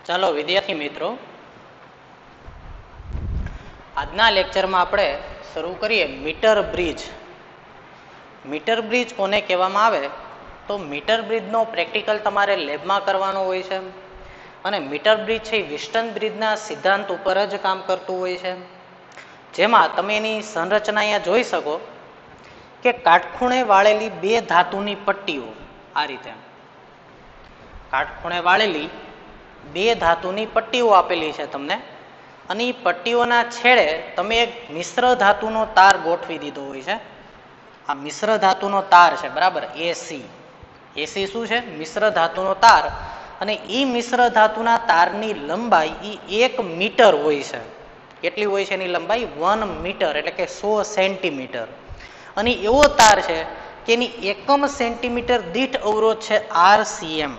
ચાલો વિદ્યાર્થી મિત્રો, આજના લેક્ચરમાં આપણે શરૂ કરીએ મીટર બ્રિજ. મીટર બ્રિજ કોને કહેવામાં આવે તો મીટર બ્રિજનો પ્રેક્ટિકલ તમારે લેબમાં કરવાનો હોય છે અને મીટર બ્રિજ છે વિસ્ટન બ્રિજના સિદ્ધાંત ઉપર જ કામ કરતું હોય છે. જેમાં તમે એની સંરચના અહીંયા જોઈ શકો કે કાટખૂણે વાળેલી બે ધાતુની પટ્ટીઓ, આ રીતે કાટખૂણે વાળેલી બે ધાતુની પટ્ટીઓ આપેલી છે તમને, અને એ પટ્ટીઓના છેડે તમે એક મિશ્ર ધાતુનો તાર ગોઠવી દીધો હોય છે. આ મિશ્ર ધાતુનો તાર છે, બરાબર, એસી. એસી શું છે? મિશ્ર ધાતુનો તાર. અને એ મિશ્ર ધાતુના તારની લંબાઈ એ 1 મીટર હોય છે. કેટલી હોય છે એની લંબાઈ? 1 મીટર, એટલે કે 100 સેન્ટીમીટર. અને એવો તાર છે કે એની એકમ સેન્ટીમીટર દીઠ અવરોધ છે RCM.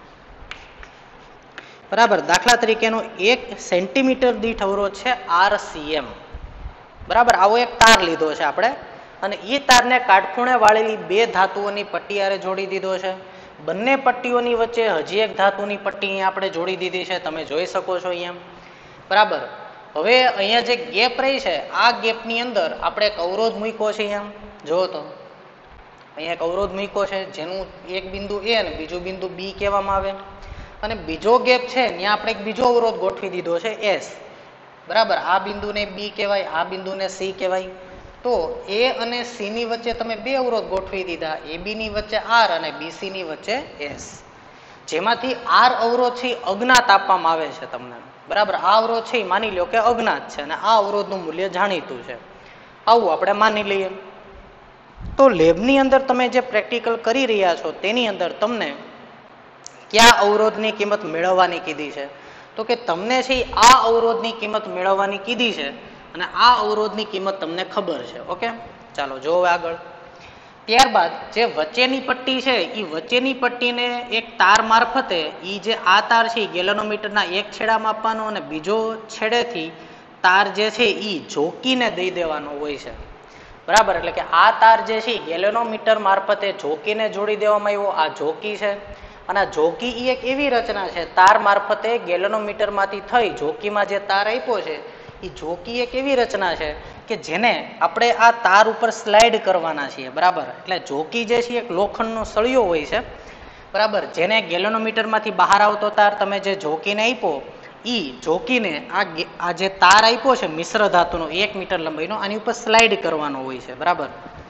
બરાબર, દાખલા તરીકેનો 1 સેન્ટીમીટર દીઠ અવરોધ છે RCM. બરાબર, આવો એક તાર લીધો છે આપણે, અને એ તારને કાટખૂણે વાળેલી બે ધાતુઓની પટ્ટી હારે જોડી દીધો છે. બંને પટ્ટીઓની વચ્ચે હજી એક ધાતુની પટ્ટી આપણે જોડી દીધી છે, તમે જોઈ શકો છો અહીંયા. બરાબર, હવે અહીંયા જે ગેપ રહી છે, આ ગેપની અંદર આપણે એક અવરોધ મૂક્યો છે. અહીંયા જુઓ તો, અહીંયા એક અવરોધ મૂક્યો છે જેનું એક બિંદુ A અને બીજું બિંદુ B કહેવામાં આવે. અને બીજો ગેપ છે ત્યાં આપણે એક બીજો અવરોધ ગોઠવી દીધો છે S. બરાબર, આ બિંદુને B કહેવાય, આ બિંદુને C કહેવાય. તો A અને C ની વચ્ચે તમે બે અવરોધ ગોઠવી દીધા, AB ની વચ્ચે R અને BC ની વચ્ચે S. જેમાંથી R અવરોધ છે અજ્ઞાત આપવામાં આવે છે તમને. બરાબર, આ અવરોધ છે માની લો કે અજ્ઞાત છે અને આ અવરોધનું મૂલ્ય જાણીતું છે, આવું આપણે માની લઈએ. તો લેબની અંદર તમે જે પ્રેક્ટિકલ કરી રહ્યા છો તેની અંદર તમને કયા અવરોધની કિંમત મેળવવાની કીધી છે? તો કે તમને છે આ અવરોધની કિંમત મેળવવાની કીધી છે અને આ અવરોધની કિંમત તમને ખબર છે. ઓકે, ચાલો જોવો આગળ. ત્યારબાદ જે વચ્ચેની પટ્ટી છે એ વચ્ચેની પટ્ટીને એક તાર મારફતે, એ જે આ તાર છે એ ગેલેનોમીટરના એક છેડામાં આપવાનો અને બીજો છેડેથી તાર જે છે એ ઝોકીને દઈ દેવાનો હોય છે. બરાબર, એટલે કે આ તાર જે છે ગેલેનોમીટર મારફતે ઝોકીને જોડી દેવામાં આવ્યો. આ ઝોકી છે અને આ ઝોકી એ એક એવી રચના છે, તાર મારફતે ગેલેનોમીટરમાંથી થઈ ઝોકીમાં જે તાર આપ્યો છે એ ઝોકી એક એવી રચના છે કે જેને આપણે આ તાર ઉપર સ્લાઇડ કરવાના છીએ. બરાબર, એટલે ઝોકી જે છે એક લોખંડનો સળિયો હોય છે. બરાબર, જેને ગેલેનોમીટરમાંથી બહાર આવતો તાર તમે જે ઝોકીને આપ્યો, એ ઝોકીને આ જે તાર આપ્યો છે મિશ્ર ધાતુનો 1 મીટર લંબાઈનો, આની ઉપર સ્લાઇડ કરવાનો હોય છે. બરાબર,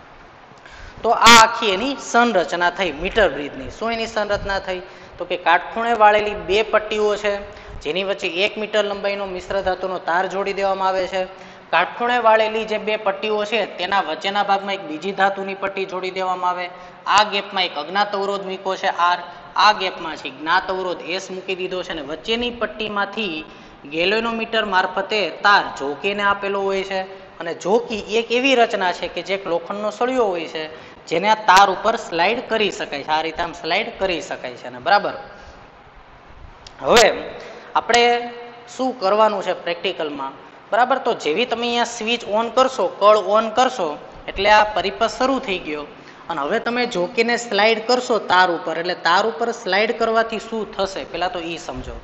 તો આ આખી એની સંરચના થઈ મીટર બ્રિજની. શું એની સંરચના થઈ? તો કે કાટખૂણે વાળેલી બે પટ્ટીઓ છે જેની વચ્ચે 1 મીટર લંબાઈનો મિશ્ર ધાતુનો તાર જોડી દેવામાં આવે છે. કાટખૂણે વાળેલી જે બે પટ્ટીઓ છે તેના વચ્ચેના ભાગમાં એક બીજી ધાતુની પટ્ટી જોડી દેવામાં આવે. આ ગેપમાં એક અજ્ઞાત અવરોધ મૂક્યો છે R, આ ગેપમાં છે જ્ઞાત અવરોધ S મૂકી દીધો છે અને વચ્ચેની પટ્ટીમાંથી ગેલેનોમીટર મારફતે તાર ઝોકીને આપેલો હોય છે. અને ઝોકી એક એવી રચના છે કે જે એક લોખંડનો સળિયો હોય છે જેને આ તાર ઉપર સ્લાઇડ કરી શકાય છે. આ રીતે આમ સ્લાઇડ કરી શકાય છે. બરાબર, હવે આપણે શું કરવાનું છે પ્રેક્ટિકલમાં? બરાબર, તો જેવી તમે અહીંયા સ્વિચ ઓન કરશો, કળ ઓન કરશો એટલે આ પરિપથ શરૂ થઈ ગયો અને હવે તમે ઝોકીને સ્લાઇડ કરશો તાર ઉપર, એટલે તાર ઉપર સ્લાઇડ કરવાથી શું થશે પહેલા તો એ સમજો.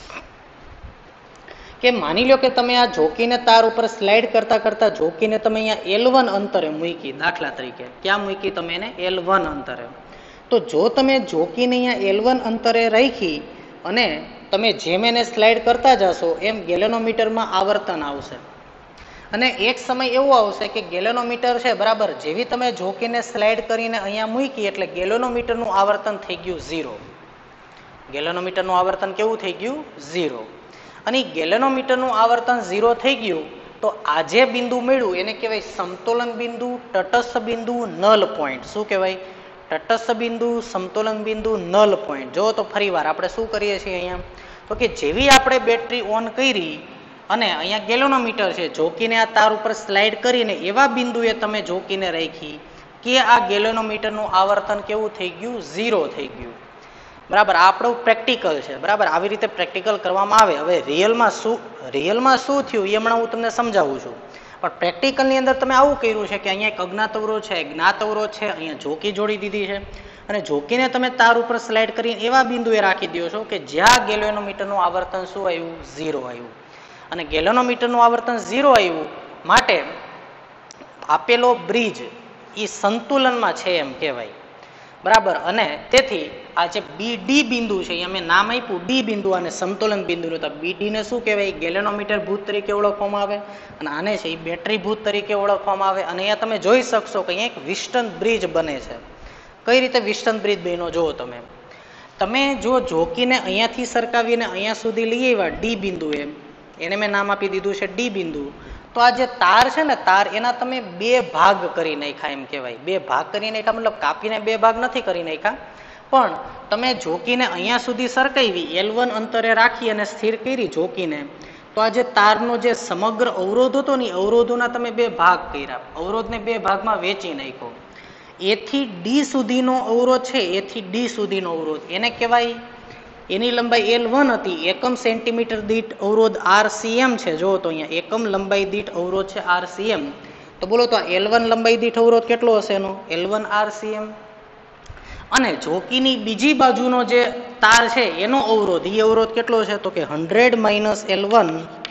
કે માની લો કે તમે આ ઝોકીને તાર ઉપર સ્લાઇડ કરતા કરતા ઝોકીને તમે અહીંયા L1 અંતરે મૂકી, દાખલા તરીકે ક્યાં મૂકી તમે એને? L1 અંતરે. તો જો તમે ઝોકીને અહીંયા L1 અંતરે રાખી અને તમે જેમ એને સ્લાઇડ કરતા જશો એમ ગેલેનોમીટરમાં આવર્તન આવશે અને એક સમય એવો આવશે કે ગેલેનોમીટર છે, બરાબર, જેવી તમે ઝોકીને સ્લાઇડ કરીને અહીંયા મૂકી એટલે ગેલેનોમીટરનું આવર્તન થઈ ગયું 0. ગેલેનોમીટરનું આવર્તન કેવું થઈ ગયું? 0. અને ગેલેનોમીટરનું આવર્તન 0 થઈ ગયું તો આ જે બિંદુ મળ્યું એને કહેવાય સમતોલન બિંદુ, તટસ્થ બિંદુ, નલ પોઈન્ટ. શું કહેવાય? તટસ્થ બિંદુ, સમતોલન બિંદુ, નલ પોઈન્ટ. જો તો ફરી વાર આપણે શું કરીએ છીએ અહીંયા? તો કે જેવી આપણે બેટરી ઓન કરી અને અહીંયા ગેલેનોમીટર છે ઝોકીને આ તાર ઉપર સ્લાઇડ કરીને એવા બિંદુએ તમે ઝોકીને રાખી કે આ ગેલેનોમીટરનું આવર્તન કેવું થઈ ગયું? 0 થઈ ગયું. બરાબર, આ આપણું પ્રેક્ટિકલ છે. બરાબર, આવી રીતે પ્રેક્ટિકલ કરવામાં આવે. હવે રિયલમાં શું થયું એ હમણાં હું તમને સમજાવું છું, પણ પ્રેક્ટિકલની અંદર તમે આવું કર્યું છે કે અહીંયા એક અજ્ઞાત અવરોધ છે, જ્ઞાત અવરોધ છે, અહીંયા ઝોકી જોડી દીધી છે અને ઝોકીને તમે તાર ઉપર સ્લાઇડ કરીને એવા બિંદુએ રાખી દો છો કે જ્યાં ગેલ્વેનોમીટરનું આવર્તન શું આવ્યું? 0 આવ્યું. અને ગેલ્વેનોમીટરનું આવર્તન 0 આવ્યું માટે આપેલો બ્રિજ એ સંતુલનમાં છે એમ કહેવાય, બરાબર. અને તેથી આ જે BD બિંદુ છે એ અમે નામ આપ્યું ડી બિંદુ અને સમતુલન બિંદુ. તો BD ને શું કહેવાય? ગેલેનોમીટર ભૂત તરીકે ઓળખવામાં આવે અને આને છે એ બેટરી ભૂત તરીકે ઓળખવામાં આવે. અને અહીંયા તમે જોઈ શકશો કે અહીંયા એક વિસ્ટન બ્રિજ બને છે. કઈ રીતે વિસ્ટન બ્રિજ બન્યો જુઓ તમે જો ઝોકીને અહીંયાથી સરકાવીને અહીંયા સુધી લઈ આવ્યા ડી બિંદુ એને મેં નામ આપી દીધું છે ડી બિંદુ. તો આ જે તાર છે ને તાર એના તમે બે ભાગ કરી નાખ્યા એમ કહેવાય. બે ભાગ કરી નાખ્યા મતલબ કાપીને બે ભાગ નથી કરી નાખ્યા, પણ તમે ઝોકીને અહીંયા સુધી સરકાવી L1 અંતરે રાખી અને સ્થિર કરી ઝોકીને, તો આ જે તારનો જે સમગ્ર અવરોધ હતો ને અવરોધોના તમે બે ભાગ કર્યા, અવરોધને બે ભાગમાં વેચી નાખ્યો. એ થી ડી સુધીનો અવરોધ છે, એ થી ડી સુધીનો અવરોધ એને કહેવાય, એની લંબાઈ L1 હતી, એકમ સેન્ટીમીટર દીઠ અવરોધ RCM છે. જો તો અહીંયા એકમ લંબાઈ દીઠ અવરોધ છે RCM. તો બોલો તો L1 લંબાઈ દીઠ અવરોધ કેટલો હશે એનો? L1 RCM. અને ઝોકીની બીજી બાજુનો જે તાર છે એનો અવરોધ, એ અવરોધ કેટલો છે? તો કે 100 - L1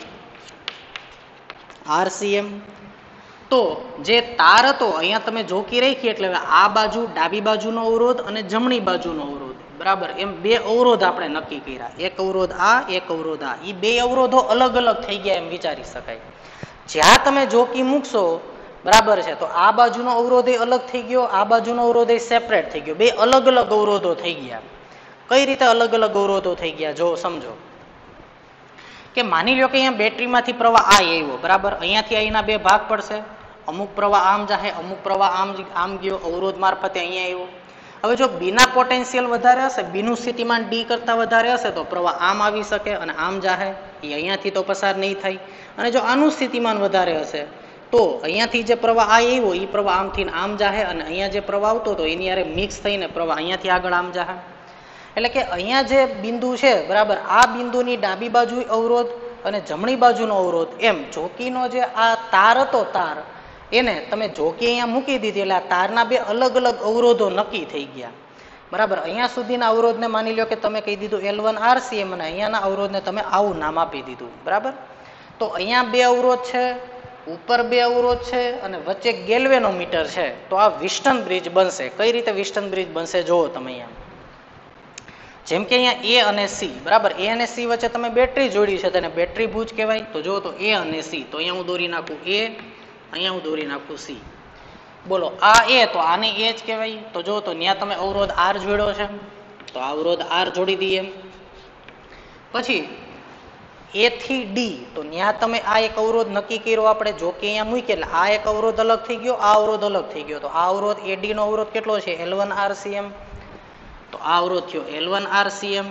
RCM. તો જે તાર હતો અહીંયા તમે ઝોકી રાખી એટલે આ બાજુ ડાબી બાજુનો અવરોધ અને જમણી બાજુનો અવરોધ, બરાબર, એમ બે અવરોધ આપણે નક્કી કર્યા. એક અવરોધ આ, એક અવરોધ આ. એ બે અવરોધો અલગ અલગ થઈ ગયા એમ વિચારી શકાય. જ્યાં તમે ઝોકી મૂકશો, બરાબર છે, તો આ બાજુનો અવરોધ એ અલગ થઈ ગયો, આ બાજુનો અવરોધ એ સેપરેટ થઈ ગયો. બે અલગ અલગ અવરોધો થઈ ગયા. કઈ રીતે અલગ અલગ અવરોધો થઈ ગયા જો સમજો. કે માની લો કે અહીંયા બેટરીમાંથી પ્રવાહ આ આવ્યો, બરાબર, અહીંયાથી અહીંના બે ભાગ પડશે. અમુક પ્રવાહ આમ જાહે, અમુક પ્રવાહ આમ ગયો, અવરોધ મારફતે અહીંયા આવ્યો. હવે જો બીના પોટેન્શિયલ વધારે હશે, બીનું સ્થિતિમાન ડી કરતા વધારે હશે, તો પ્રવાહ આમ આવી શકે અને આમ જાહે, એ અહીંયાથી તો પસાર નહીં થાય. અને જો આનું સ્થિતિમાન વધારે હશે તો અહીંયાથી જે પ્રવાહ આ આવ્યો એ પ્રવાહ આમથી આમ જાહે, અને અહીંયા જે પ્રવાહ આવતો હતો એની હારે મિક્સ થઈને પ્રવાહ અહીંયાથી આગળ આમ જાહે. એટલે કે અહીંયા જે બિંદુ છે, બરાબર, આ બિંદુની ડાબી બાજુ અવરોધ અને જમણી બાજુનો અવરોધ, એમ ઝોકીનો જે આ તાર હતો તાર એને તમે ઝોકી અહીંયા મૂકી દીધી એટલે આ તારના બે અલગ અલગ અવરોધો નક્કી થઈ ગયા, બરાબર. અહીંયા સુધીના અવરોધને માની લો કે તમે કહી દીધું L1 RCM અને અહીંયાના અવરોધને તમે આવું નામ આપી દીધું, બરાબર. તો અહીંયા બે અવરોધ છે, ઉપર બે અવરોધ છે અને વચ્ચે ગેલ્વેનોમીટર છે. તો આ વિસ્ટન બ્રિજ બનશે. કઈ રીતે વિસ્ટન બ્રિજ બનશે જુઓ તમે અહીંયા. જેમ કે અહીંયા A અને C, બરાબર, A અને C વચ્ચે તમે બેટરી જોડી છે તેને બેટરી ભુજ કહેવાય. તો જુઓ તો A અને C, તો અહીંયા હું દોરી નાખું A, અહીંયા હું દોરી નાખું C. બોલો આ A, તો આને A જ કહેવાય. તો જો તો ત્યાં તમે અવરોધ R જોડ્યો છે, તો અવરોધ R જોડી દઈએ. પછી A થી D, તો ત્યાં તમે આ એક અવરોધ નક્કી કર્યો આપણે, જો કે અહીંયા મૂકી એટલે આ એક અવરોધ અલગ થઈ ગયો, આ અવરોધ અલગ થઈ ગયો. તો આ અવરોધ AD નો અવરોધ કેટલો છે? L1 RCM. તો આ અવરોધ થયો L1 RCM.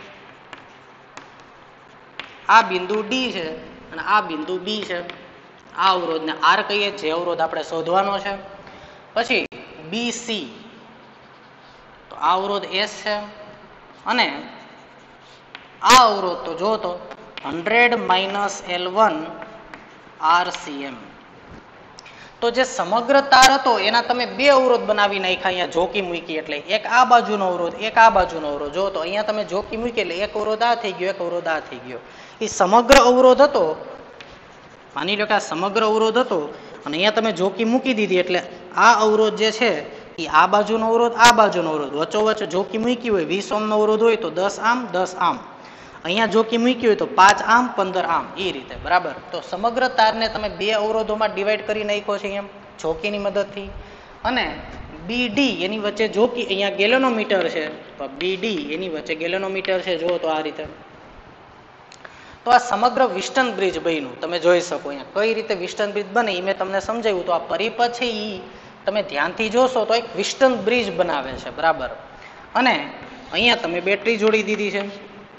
આ બિંદુ D છે અને આ બિંદુ B છે. આ અવરોધને R કહીએ, જે અવરોધ આપણે શોધવાનો છે. પછી BC, તો આ અવરોધ S છે. અને આ અવરોધ તો જો તો 100 - L1 RCM. તો જે સમગ્ર તાર હતો એના તમે બે અવરોધ બનાવી નાખ્યા અહીંયા ઝોકી મૂકી એટલે. એક આ બાજુનો અવરોધ, એક આ બાજુનો અવરોધ. જો તો અહીંયા તમે ઝોકી મૂકી એટલે એક અવરોધ આ થઈ ગયો, એક અવરોધ આ થઈ ગયો. એ સમગ્ર અવરોધ હતો, માની લો કે આ સમગ્ર અવરોધ હતો અને અહીંયા તમે ઝોકી મૂકી દીધી એટલે આ અવરોધ જે છે એ આ બાજુનો અવરોધ, આ બાજુનો અવરોધ, વચ્ચોવચ્ચ ઝોકી મૂકી હોય 20 ઓહ્મનો અવરોધ હોય તો 10 આમ 10 આમ, અહીંયા ઝોકી મૂકી હોય તો 5 આમ 15 આમ, એ રીતે, બરાબર. તો સમગ્ર તારને તમે બે અવરોધોમાં ડિવાઈડ કરી નાખ્યો છે એમ ઝોકીની મદદથી. અને BD એની વચ્ચે ઝોકી, અહીંયા ગેલેનોમીટર છે, તો BD એની વચ્ચે ગેલેનોમીટર છે. જુઓ તો આ રીતે. તો આ સમગ્ર વિસ્ટન બ્રિજ બન્યું. તમે જોઈ શકો અહીંયા કઈ રીતે વિસ્ટન બ્રિજ બને એ મેં તમને સમજાવ્યું. તો આ પરિપથ છે એ તમે ધ્યાનથી જોશો તો એક વિસ્ટન બ્રિજ બનાવે છે, બરાબર. અને અહીંયા તમે બેટરી જોડી દીધી છે.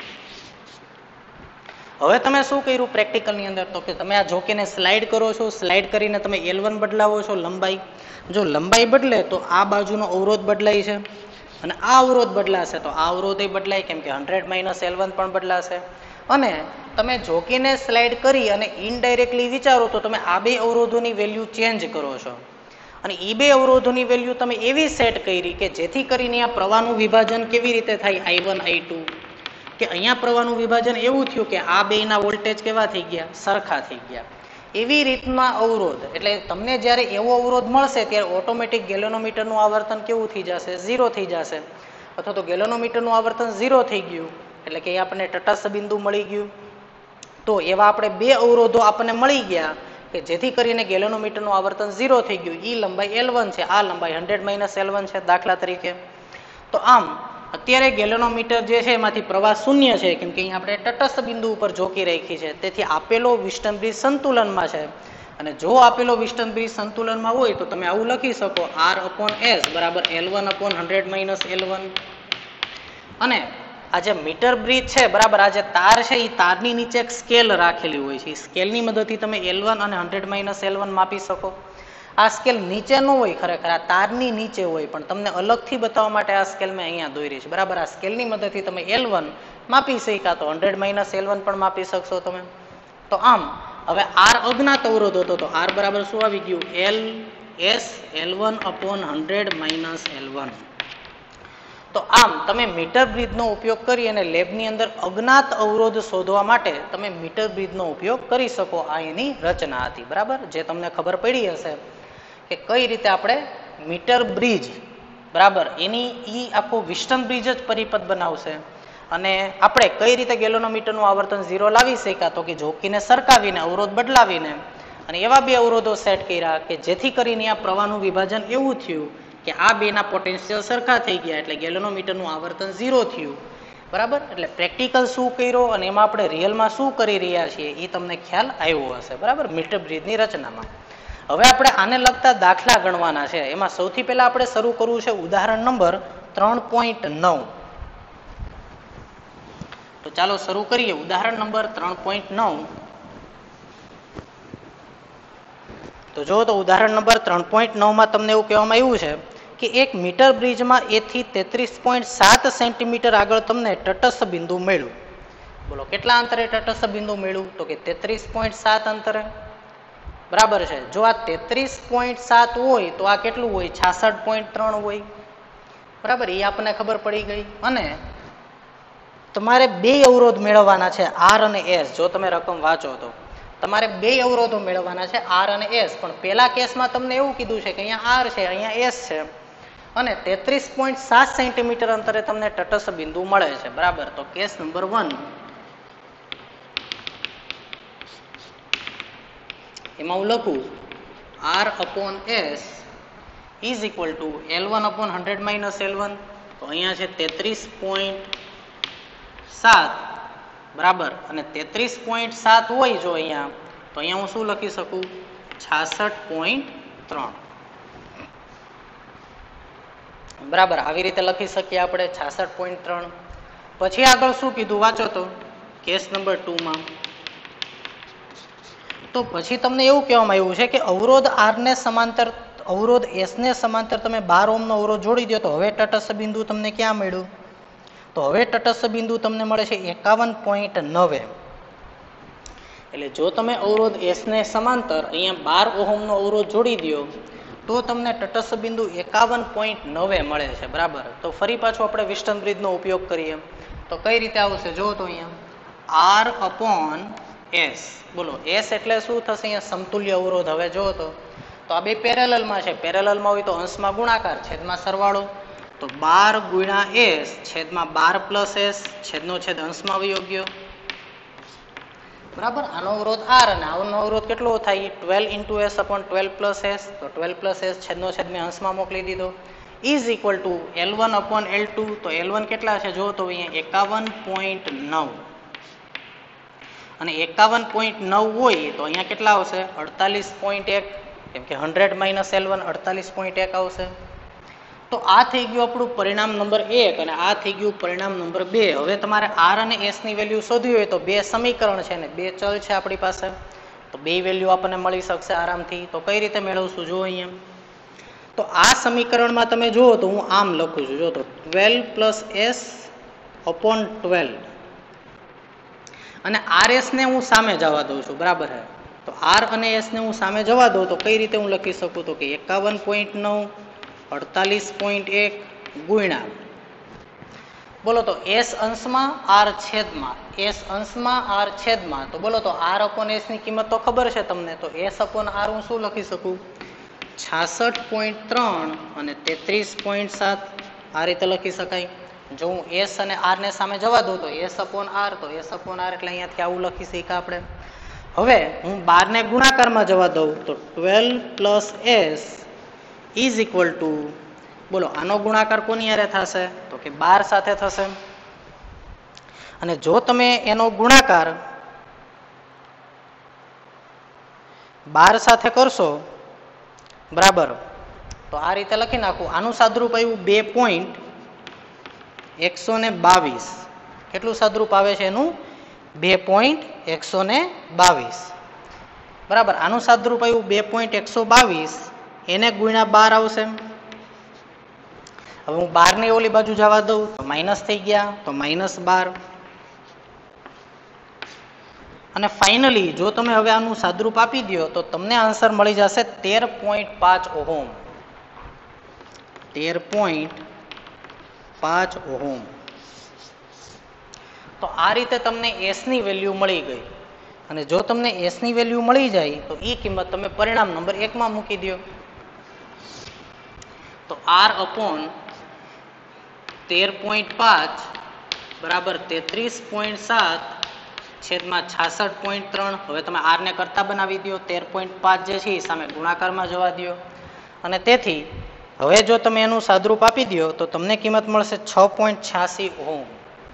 હવે તમે શું કર્યું પ્રેક્ટિકલની અંદર? તો કે તમે આ ઝોકીને સ્લાઇડ કરો છો, સ્લાઇડ કરીને તમે L1 બદલાવો છો લંબાઈ. જો લંબાઈ બદલે તો આ બાજુનો અવરોધ બદલાય છે અને આ અવરોધ બદલાશે તો આ અવરોધ બદલાય, કેમ કે 100 - L1 પણ બદલાશે. અને તમે ઝોકીને સ્લાઇડ કરી અને ઇનડાયરેક્ટલી વિચારો તો તમે આ બે અવરોધોની વેલ્યુ ચેન્જ કરો છો. અને એ બે અવરોધોની વેલ્યુ તમે એવી સેટ કરી કે જેથી કરીને આ પ્રવાહનું વિભાજન કેવી રીતે થાય I1 I2 કે અહીંયા પ્રવાહનું વિભાજન એવું થયું કે આ બેના વોલ્ટેજ કેવા થઈ ગયા સરખા થઈ ગયા. એવી રીતના અવરોધ એટલે તમને જ્યારે એવો અવરોધ મળશે ત્યારે ઓટોમેટિક ગેલેનોમીટરનું આવર્તન કેવું થઈ જશે 0 થઈ જશે અથવા તો ગેલેનોમીટરનું આવર્તન 0 થઈ ગયું એટલે કે આપણને તટસ્થ બિંદુ મળી ગયું. તો એવા આપણે બે અવરોધો આપણને મળી ગયા કે જેથી કરીને ગેલેનોમીટરનું આવર્તન 0 થઈ ગયું. ઈ લંબાઈ L1 છે, આ લંબાઈ 100 - L1 છે દાખલા તરીકે. તો આમ અત્યારે ગેલેનોમીટર જે છે એમાંથી પ્રવાહ શૂન્ય છે કેમ કે અહીંયા આપણે તટસ્થ બિંદુ ઉપર જોકી રાખી છે. તેથી આપેલો વિસ્ટન બ્રિજ સંતુલનમાં છે અને જો આપેલો વિસ્ટન બ્રિજ સંતુલનમાં હોય તો તમે આવું લખી શકો R/S બરાબર L1 / 100 - L1. અને આ જે મીટર બ્રિજ છે બરાબર આ જે તાર છે એ તારની નીચે એક સ્કેલ રાખેલી હોય છે. સ્કેલની મદદથી તમે L1 અને 100 - L1 માપી શકો. આ સ્કેલ નીચે ન હોય ખરેખર આ તારની નીચે હોય પણ તમને અલગથી બતાવવા માટે આ સ્કેલ મેં અહીંયા દોરી છે બરાબર. આ સ્કેલની મદદથી તમે L1 માપી શક્યા તો 100 - L1 પણ માપી શકશો તમે. તો આમ હવે R અજ્ઞાત અવરોધ હતો તો R બરાબર શું આવી ગયું LS L1 / 100 - L1. તો આમ તમે મીટર બ્રિજનો ઉપયોગ કરી અને લેબની અંદર અજ્ઞાત અવરોધ શોધવા માટે તમે મીટર બ્રિજનો ઉપયોગ કરી શકો. આ એની રચના હતી બરાબર જે તમને ખબર પડી હશે કે કઈ રીતે આપણે મીટર બ્રિજ બરાબર એની ઈ આખો વિસ્ટન બ્રિજ જ પરિપથ બનાવશે અને આપણે કઈ રીતે ગેલેનોમીટરનું આવર્તન 0 લાવી શક્યા તો કે જોકીને સરકાવીને અવરોધ બદલાવીને અને એવા બે અવરોધો સેટ કર્યા કે જેથી કરીને આ પ્રવાહનું વિભાજન એવું થયું કે આ બેના પોટેન્શિયલ સરખા થઈ ગયા એટલે ગેલેનોમીટરનું આવર્તન 0 થયું બરાબર. એટલે પ્રેક્ટિકલ શું કર્યો અને એમાં આપણે રિયલમાં શું કરી રહ્યા છીએ એ તમને ખ્યાલ આવ્યો હશે બરાબર મીટર બ્રિજની રચનામાં. હવે આપણે આને લગતા દાખલા ગણવાના છે. એમાં સૌથી પહેલા આપણે શરૂ કરવું છે ઉદાહરણ નંબર 3.9. તો ચાલો શરૂ કરીએ ઉદાહરણ નંબર 3.9. તો જો તો ઉદાહરણ નંબર 3.9 માં તમને એવું કહેવામાં આવ્યું છે કે એક મીટર બ્રિજમાં A થી 33.7 સેન્ટીમીટર આગળ તમને તટસ્થ બિંદુ મળ્યું. બોલો કેટલા અંતરે તટસ્થ બિંદુ મળ્યું તો કે 33.7 અંતરે બરાબર છે. જો આ 33.7 હોય તો આ કેટલું હોય 66.3 હોય બરાબર એ આપણને ખબર પડી ગઈ. અને તમારે બે અવરોધ મેળવવાના છે R અને S. જો તમે રકમ વાંચો તો તમારે બે અવરોધો મેળવવાના છે R અને S. પણ પેલા કેસમાં તમને એવું કીધું છે કે અહીંયા R છે અહીંયા S છે અને 33.7 સેન્ટીમીટર અંતરે તમને તટસ્થ બિંદુ મળે છે બરાબર. તો કેસ નંબર 1 એમાં હું લખું R/S is equal two L1 / 100 - L1. તો અહીંયા છે 33.7 બરાબર અને 33.7 હોય જો અહીંયા તો અહીંયા હું શું લખી શકું 66.3 બરાબર. આવી રીતે લખી શકીએ આપણે 66.3. પછી આગળ શું કીધું વાંચો તો કેસ નંબર 2 માં. તો પછી તમને એવું કહેવામાં આવ્યું છે કે અવરોધ R ને સમાંતર અવરોધ S ને સમાંતર તમે 12 ઓહ્મનો અવરોધ જોડી દો તો હવે તટસ્થ બિંદુ તમને ક્યાં મળ્યું તો હવે તટસ્થ બિંદુ તમને મળે છે 51.9. એટલે જો તમે અવરોધ S ને સમાંતર અહીંયા 12 ઓહ્મનો અવરોધ જોડી દો તો તમને તટસ્થ બિંદુ 51.9 મળે છે બરાબર. તો ફરી પાછું આપણે વિસ્ટન બ્રિજનો ઉપયોગ કરીએ તો કઈ રીતે આવશે જો તો અહીંયા R/S. બોલો S એટલે શું થશે અહીંયા સમતુલ્ય અવરોધ. હવે જો તો આ બે પેરેલલમાં છે. પેરેલલમાં હોય તો અંશમાં ગુણાકાર છેદમાં સરવાળો. તો 12 × S છેદમાં 12 + S છેદનો છેદ અંશમાં વયો બરાબર. આનો અવરોધ R અને આનો અવરોધ કેટલો થાય 12 × S / 12 + S. તો 12 + S છેદનો છેદ મેં અંશમાં મોકલી દીધો is equal two L1 / L2. તો L1 કેટલા છે જો તો અહીંયા 51.9 અને 51.9 હોય તો અહીંયા કેટલા આવશે 48.1 કેમ કે 100 - L1 48.1 આવશે. તો આ થઈ ગયું આપણું પરિણામ નંબર 1 અને આ થઈ ગયું પરિણામ નંબર 2. હવે તમારે R અને S ની વેલ્યુ શોધવી હોય તો બે સમીકરણ છે ને બે ચલ છે આપણી પાસે તો બે વેલ્યુ આપણને મળી શકશે આરામથી. તો કઈ રીતે મેળવશું જો અહીંયા તો આ સમીકરણમાં તમે જુઓ તો હું આમ લખું છું જો તો 12 + S / 12 અને RS ને હું સામે જવા દઉં છું બરાબર છે તો આર અને એસ ને હું સામે જવા દઉં તો કઈ રીતે હું લખી શકું? તો કે 51.9 48.1 ગુણ્યા, બોલો તો એસ અંશમાં આર છેદમાં, એસ અંશમાં આર છેદમાં, તો બોલો તો આર અપોન એસ ની કિંમત તો ખબર છે તમને, તો એસ અપોન આર હું શું લખી શકું? 66.3 અને 33.7 આ રીતે લખી શકાય. જો હું એસ અને આર ને સામે જવા દઉં તો એસ અપોન આર, તો એસ અપોન આર એટલે અહીંયાથી આવું લખી શીખા આપણે. હવે હું 12 ને ગુણાકારમાં જવા દઉં તો 12 plus S is equal to, બોલો આનો ગુણાકાર કોની હારે થશે? તો કે 12 સાથે થશે. અને જો તમે એનો ગુણાકાર 12 સાથે કરશો, બરાબર, તો આ રીતે લખી નાખું. આનું સાદરૂપ આવ્યું 2.122. કેટલું સાદરૂપ આવે છે એનું? 2.122. બરાબર. આનું સાદરૂપ આવ્યું 2.122, એને ગુણ્યા 12 આવશે. હવે હું 12 ને ઓલી બાજુ જવા દઉં તો માઇનસ થઈ ગયા, તો -12. અને ફાઇનલી જો તમે હવે આનું સાદરૂપ આપી દો તો તમને આન્સર મળી જશે 13.5 ઓહમ. 13.5 ઓહમ. તો આ રીતે તમને એસ ની વેલ્યુ મળી ગઈ. અને જો તમને એસ ની વેલ્યુ મળી જાય તો એ કિંમત તમે પરિણામ નંબર 1 માં મૂકી દો. તો આર અપોન 13.5 બરાબર 33.7 છેદમાં 66.3. હવે તમે આર ને કરતા બનાવી દો. 13.5 જે છે એ સામે ગુણાકારમાં જવા દો. અને તેથી હવે જો તમે એનું સાદરૂપ આપી દો તો તમને કિંમત મળશે 6.86 ઓહમ.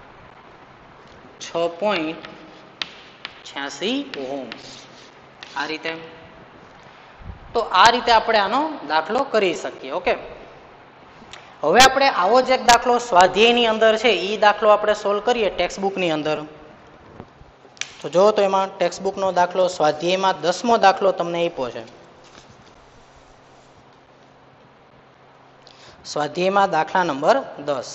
6.86 ઓહમ. આ રીતે. તો આ રીતે આપણે આનો દાખલો કરી શકીએ. ઓકે, હવે આપણે આવો જ એક દાખલો સ્વાધ્યાયની અંદર છે એ દાખલો આપણે સોલ્વ કરીએ ટેક્સ્ટબુકની અંદર. તો જો તો એમાં ટેક્સ્ટબુકનો દાખલો સ્વાધ્યાયમાં 10મો દાખલો તમને આપ્યો છે. સ્વાધ્યાયમાં દાખલા નંબર 10.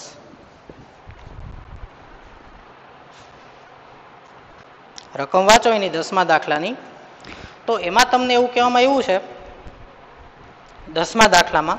રકમ વાંચો એની 10મા દાખલાની. તો એમાં તમને એવું કહેવામાં આવ્યું છે 10મા દાખલામાં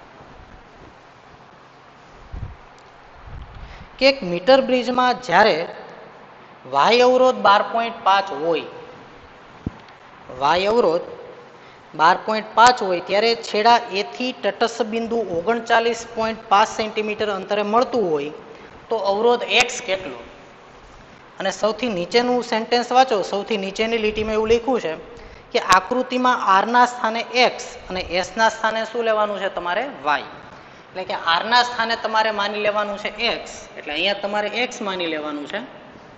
કે એક મીટર બ્રિજમાં જ્યારે વાય અવરોધ 12.5 હોય, વાય અવરોધ 12.5 હોય ત્યારે છેડા એ થી તટસ્થ બિંદુ 39.5 સેન્ટીમીટર અંતરે મળતું હોય તો અવરોધ એક્સ કેટલો? અને સૌથી નીચેનું સેન્ટેન્સ વાંચો. સૌથી નીચેની લીટીમાં એવું લખ્યું છે કે આકૃતિમાં આર ના સ્થાને એક્સ અને એસ ના સ્થાને શું લેવાનું છે તમારે? વાય. એટલે કે આર ના સ્થાને તમારે માની લેવાનું છે એક્સ, એટલે અહીંયા તમારે એક્સ માની લેવાનું છે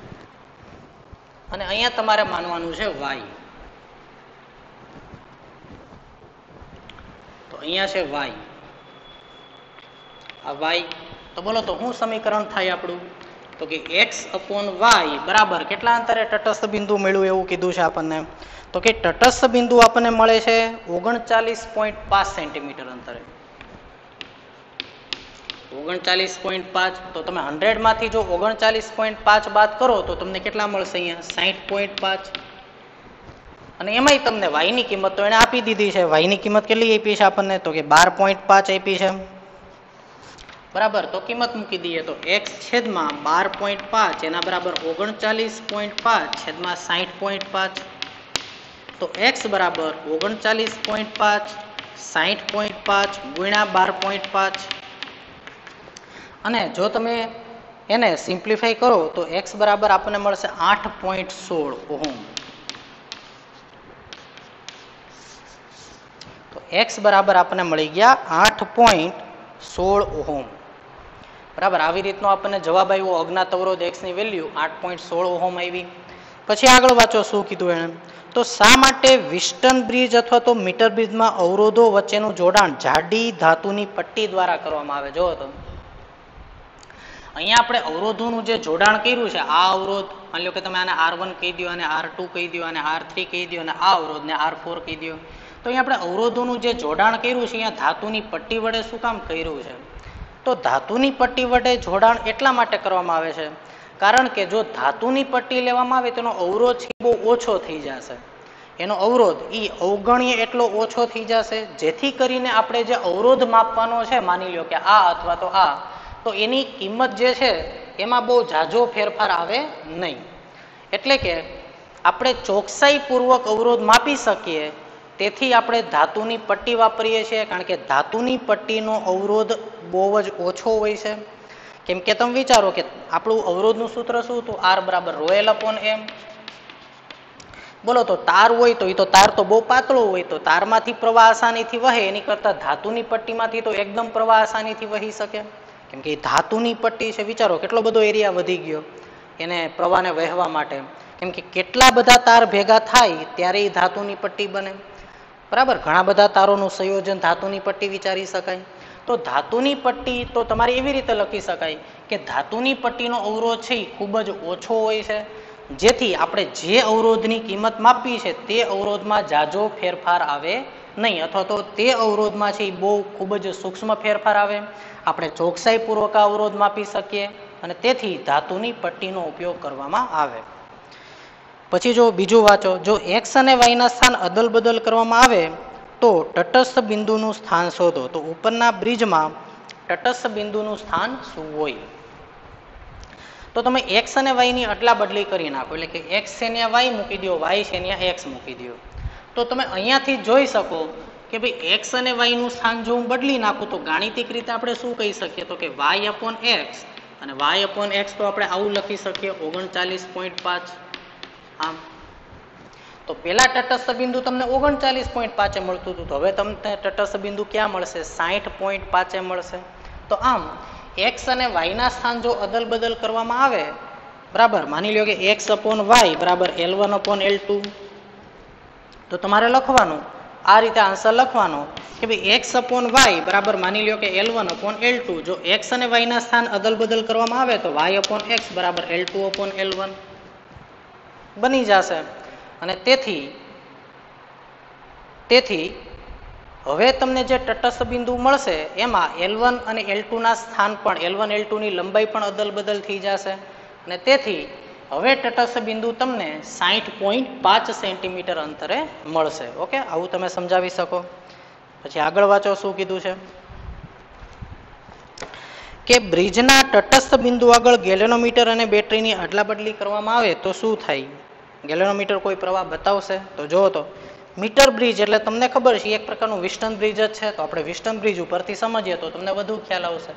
અને અહીંયા તમારે માનવાનું છે વાય. તો અહીંયા છે વાય, આ વાય. તો બોલો તો શું સમીકરણ થાય આપણું? તો કે એક્સ અપોન વાય બરાબર કેટલા અંતરે તટસ્થ બિંદુ મળ્યું એવું કીધું છે આપણને. તો કે તટસ્થ બિંદુ આપણને મળે છે 39.5 સેન્ટીમીટર અંતરે. 39.5. તો તમે 100 માંથી જો 39.5 બાદ કરો તો તમને કેટલા મળશે? અહીંયા 60.5. અને એમાંય તમને વાય ની કિંમત તો એને આપી દીધી છે. વાય ની કિંમત કેટલી આપી છે આપણને? તો કે 12.5 આપી છે. બરાબર. તો કિંમત મૂકી દઈએ તો એક્સ છેદમાં 12.5 એના બરાબર 39.5 છેદમાં 60.5. તો એક્સ બરાબર 39.5 60.5 ગુણ્યા 12.5. અને જો તમે એને સિમ્પ્લિફાઈ કરો તો એક્સ બરાબર આપણને મળશે 8.16 ઓહમ. તો એક્સ બરાબર આપણને મળી ગયા 8.16 ઓહમ. બરાબર. આવી રીતનો આપણને જવાબ આવ્યો. અજ્ઞાત અવરોધ એક્સ ની વેલ્યુ 8.16 ઓહમ આવી. પછી આગળ વાંચો શું કીધું એને. તો શા માટે વિસ્ટન બ્રિજ અથવા તો મીટર બ્રિજમાં અવરોધો વચ્ચેનું જોડાણ જાડી ધાતુની પટ્ટી દ્વારા કરવામાં આવે? જો તો અહીંયા આપણે અવરોધોનું જે જોડાણ કર્યું છે, આ અવરોધ માની લો કે તમે આને R1 કહી દો, અને R2 કહી દો, અને R3 કહી દો, અને આ અવરોધને R4 કહી દો. તો અહીંયા આપણે અવરોધોનું જે જોડાણ કર્યું છે અહીંયા ધાતુની પટ્ટી વડે શું કામ કર્યું છે? તો ધાતુની પટ્ટી વડે જોડાણ એટલા માટે કરવામાં આવે છે કારણ કે જો ધાતુની પટ્ટી લેવામાં આવે તેનો અવરોધ બહુ ઓછો થઈ જશે. એનો અવરોધ એ અવગણ્ય એટલો ઓછો થઈ જશે, જેથી કરીને આપણે જે અવરોધ માપવાનો છે, માની લો કે આ અથવા તો આ, તો એની કિંમત જે છે એમાં બહુ ઝાઝો ફેરફાર આવે નહીં. એટલે કે આપણે ચોકસાઈપૂર્વક અવરોધ માપી શકીએ, તેથી આપણે ધાતુની પટ્ટી વાપરીએ છીએ, કારણ કે ધાતુની પટ્ટીનો અવરોધ બહુ જ ઓછો હોય છે. કેમ કે તમે વિચારો કે આપણું અવરોધનું સૂત્ર શું હતું? R બરાબર ρl/m. બોલો, તો તાર હોય તો એ તો તાર તો બહુ પાતળો હોય, તો તારમાંથી પ્રવાહ આસાનીથી વહે, એની કરતા ધાતુની પટ્ટીમાંથી તો એકદમ પ્રવાહ આસાનીથી વહી શકે. કેમ કે ધાતુની પટ્ટી છે, વિચારો કેટલો બધો એરિયા વધી ગયો એને પ્રવાહને વહેવા માટે. કેમ કે કેટલા બધા તાર ભેગા થાય ત્યારે એ ધાતુની પટ્ટી બને, બરાબર. ઘણા બધા તારોનું સંયોજન ધાતુની પટ્ટી વિચારી શકાય. તો ધાતુની પટ્ટી તો તમારે એવી રીતે લખી શકાય કે ધાતુની પટ્ટીનો અવરોધ છે એ ખૂબ જ ઓછો હોય છે, જેથી આપણે જે અવરોધની કિંમત માપવી છે તે અવરોધમાં ઝાઝો ફેરફાર આવે નહીં, અથવા તો તે અવરોધમાં છે એ બહુ ખૂબ જ સૂક્ષ્મ ફેરફાર આવે. આપણે ચોકસાઈપૂર્વક અવરોધ માપી શકીએ અને તેથી ધાતુની પટ્ટીનો ઉપયોગ કરવામાં આવે. પછી જો બીજું વાંચો, જો એક્સ અને વાયના સ્થાન અદલ બદલ કરવામાં આવે તો તટસ્થ બિંદુનું સ્થાન શોધો. તો ઉપરના બ્રિજમાં તટસ્થ બિંદુનું સ્થાન શું હોય? તો તમે એક્સ અને વાયની અદલા બદલી કરી નાખો, એટલે કે એક્સ છે ત્યાં વાય મૂકી દો, વાય છે ત્યાં એક્સ મૂકી દો. તો તમે અહીંયાથી જોઈ શકો કે ભાઈ એક્સ અને વાયનું સ્થાન જો હું બદલી નાખું તો ગાણિતિક રીતે આપણે શું કહી શકીએ? તો કે y/x, અને y/x તો આપણે આવું લખી શકીએ 39.5. આમ તો પેલા તટસ્થ બિંદુ તમને 39.5 મળતું હતું, તો હવે તમને તટસ્થ બિંદુ ક્યાં મળશે? 60.5 મળશે. તો આમ એક્સ અને વાયના સ્થાન જો અદલ બદલ કરવામાં આવે, બરાબર, માની લો કે x/y બરાબર L1/L2, તો તમારે લખવાનું આ રીતે આન્સર લખવાનો કે ભાઈ x/y બરાબર માની લો કે L1/L2. જો x અને y ના સ્થાન અદલ બદલ કરવામાં આવે તો y/x બરાબર L2/L1 બની જશે. અને તેથી હવે તમને જે તટસ્થ બિંદુ મળશે એમાં L1 અને L2 ના સ્થાન પણ, L1 L2 ની લંબાઈ પણ અદલ બદલ થઈ જશે, અને તેથી હવે તટસ્થ બિંદુ તમને 60.5 સેન્ટીમીટર અંતરે મળશે. ઓકે, આવું તમે સમજાવી શકો. પછી આગળ વાંચો શું કીધું છે કે બ્રિજના તટસ્થ બિંદુ આગળ ગેલેનોમીટર અને બેટરીની અદલા બદલી કરવામાં આવે તો શું થાય? ગેલેનોમીટર કોઈ પ્રવાહ બતાવશે? તો જો તો મીટર બ્રિજ એટલે તમને ખબર છે એક પ્રકારનું વિસ્ટન બ્રિજ જ છે, તો આપણે વિસ્ટન બ્રિજ ઉપરથી સમજીએ તો તમને વધુ ખ્યાલ આવશે.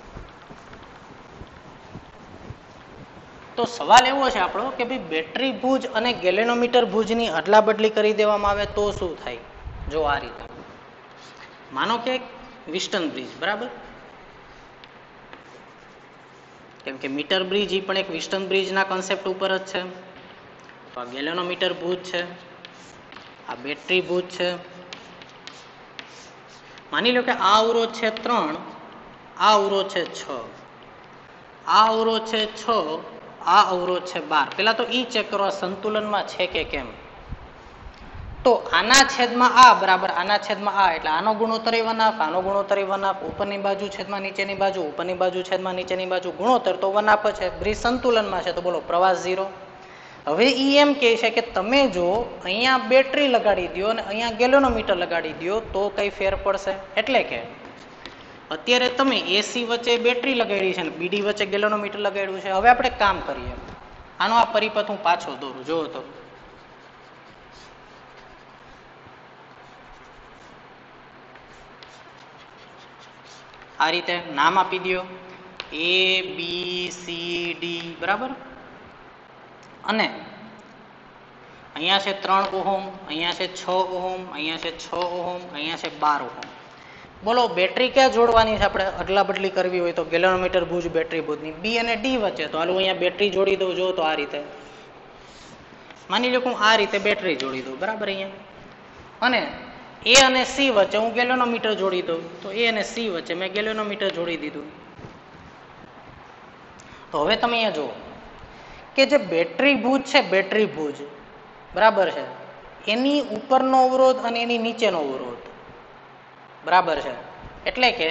તો સવાલ એવો છે આપણો કે ભાઈ બેટરી ભુજ અને ગેલેનોમીટર ભુજની અદલા બદલી કરી દેવામાં આવે તો શું થાય? જો આ રીતે માનો કે વિસ્ટન બ્રિજ, બરાબર, કેમ કે મીટર બ્રિજ એ પણ એક વિસ્ટન બ્રિજના કન્સેપ્ટ ઉપર જ છે. તો આ ગેલેનોમીટર ભુજ છે, આ બેટરી ભુજ છે. માની લો કે આ અવરોધ છે 3, આ અવરોધ છે 6, આ અવરોધ છે 6, આ અવરોધ છે 12. પેલા તો ઈ ચેક કરો સંતુલનમાં છે કે કેમ. તો આના છેદમાં આ બરાબર આના છેદમાં આ, એટલે આનો ગુણોત્તર 1/2, આનો ગુણોત્તર 1/2, ઉપરની બાજુ છેદમાં નીચેની બાજુ, ઉપરની બાજુ છેદમાં નીચેની બાજુ, ગુણોત્તર તો 1/2 છે. બ્રિજ સંતુલનમાં છે, તો બોલો પ્રવાહ 0. હવે ઈ એમ કહે છે કે તમે જો અહીંયા બેટરી લગાડી દો અને અહીંયા ગેલેનોમીટર લગાડી દો તો કઈ ફેર પડશે? એટલે કે અત્યારે તમે એસી વચ્ચે બેટરી લગાડી છે અને બીડી વચ્ચે ગેલેનોમીટર લગાડ્યું છે. હવે આપણે કામ કરીએ, આનો આ પરિપથ હું પાછો દોરું, જોવો તો આ રીતે નામ આપી દો ABCD, બરાબર, અને અહીંયા છે 3 ઓહમ, અહીંયા છે 6 ઓહમ, અહીંયા છે 6 ઓહમ, અહીંયા છે 12 ઓહમ. બોલો બેટરી ક્યાં જોડવાની છે? આપણે અદલા બદલી કરવી હોય તો ગેલેનોમીટર ભુજ બેટરી ભુજની B અને D વચ્ચે. તો હાલો અહીંયા બેટરી જોડી દઉં. જો તો આ રીતે માની લો કે હું આ રીતે બેટરી જોડી દઉં, બરાબર, અહીંયા, અને A અને C વચ્ચે હું ગેલેનોમીટર જોડી દઉં. તો A અને C વચ્ચે મેં ગેલેનોમીટર જોડી દીધું. તો હવે તમે અહીંયા જુઓ કે જે બેટરી ભુજ છે, બેટરી ભુજ, બરાબર છે, એની ઉપરનો અવરોધ અને એની નીચેનો અવરોધ બરાબર છે. એટલે કે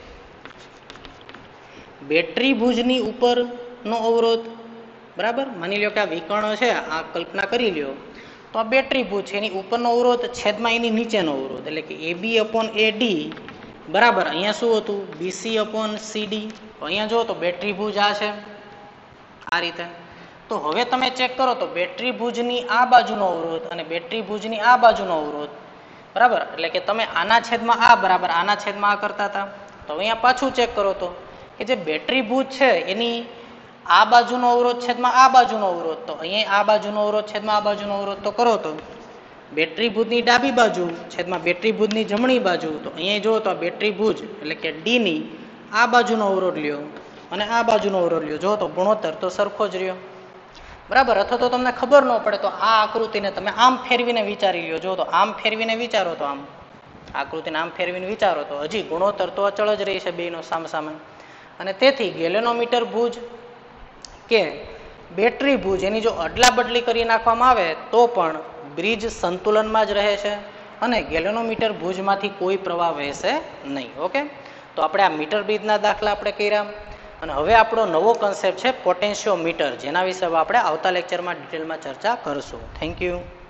બેટરી ભુજની ઉપરનો અવરોધ, બરાબર, માની લો કે આ વિકર્ણ છે, આ કલ્પના કરી લ્યો, તો આ બેટરી ભુજ છે, એની ઉપરનો અવરોધ છેદમાં એની નીચેનો અવરોધ, એટલે કે AB અપોન AD બરાબર અહીંયા શું હતું BC અપોન CD. તો અહીંયા જો તો બેટરી ભુજ આ છે આ રીતે. તો હવે તમે ચેક કરો તો બેટરી ભુજની આ બાજુનો અવરોધ અને બેટરી ભુજની આ બાજુનો અવરોધ બરાબર, એટલે કે તમે આના છેદમાં આ બરાબર આના છેદમાં આ કરતા હતા. તો અહીંયા પાછું ચેક કરો તો કે જે બેટરી ભુજ છે એની આ બાજુનો અવરોધ છેદમાં આ બાજુનો અવરોધ, તો અહીંયા આ બાજુનો અવરોધ છેદમાં આ બાજુનો અવરોધ તો કરો તો બેટરી ભુજની ડાબી બાજુ છેદમાં બેટરી ભુજની જમણી બાજુ, તો અહીંયા જુઓ તો બેટરી ભુજ એટલે કે D ની આ બાજુનો અવરોધ લ્યો અને આ બાજુનો અવરોધ લ્યો, જો તો ગુણોત્તર તો સરખો જ રહ્યો બરાબર. અથવા તો તમને ખબર ન પડે તો આ આકૃતિને તમે આમ ફેરવીને વિચારી લ્યો, જો તો આમ ફેરવીને વિચારો તો આમ આકૃતિને આમ ફેરવીને વિચારો તો હજી ગુણોત્તર તો અચળ જ રહી છે બેયનો સામસામે. અને તેથી ગેલેનોમીટર ભુજ કે બેટરી ભુજ એની જો અદલા બદલી કરી નાખવામાં આવે તો પણ બ્રિજ સંતુલનમાં જ રહે છે અને ગેલેનોમીટર ભુજમાંથી કોઈ પ્રવાહ વહેશે નહીં. ઓકે, તો આપણે આ મીટર બ્રિજના દાખલા આપણે કર્યા અને હવે આપણો નવો કન્સેપ્ટ છે પોટેન્શિયોમીટર, જેના વિશે આપણે આવતા લેક્ચરમાં ડિટેલમાં ચર્ચા કરશું. Thank you.